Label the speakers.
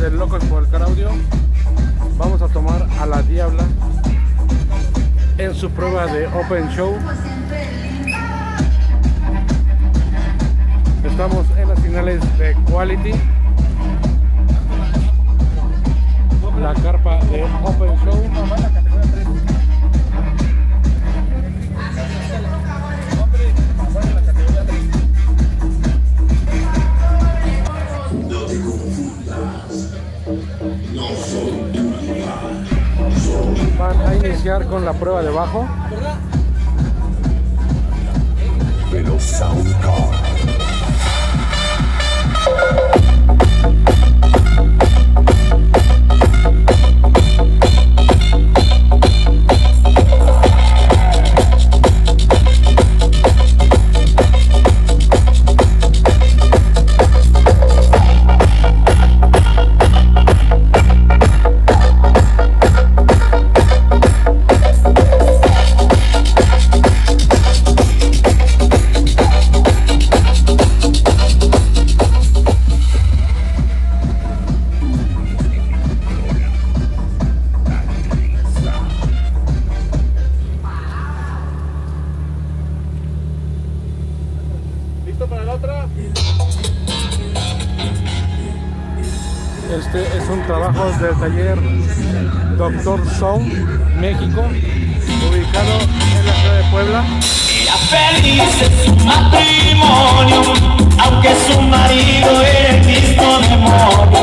Speaker 1: de Locos por el Car Audio. Vamos a tomar a la Diabla en su prueba de Open Show. Estamos en las finales de Quality, la carpa de Open Show. Van a iniciar con la prueba de bajo.
Speaker 2: Pero Sound Car.
Speaker 1: Para la otra. Este es un trabajo del taller Dr. Sound México, ubicado en la ciudad de Puebla.
Speaker 3: Era feliz en su matrimonio, aunque su marido era el mismo demonio.